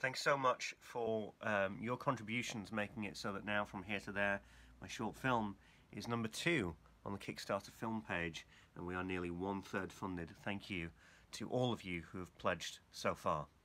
Thanks so much for your contributions, making it so that now From Here to There, my short film, is number 2 on the Kickstarter film page, and we are nearly 1/3 funded. Thank you to all of you who have pledged so far.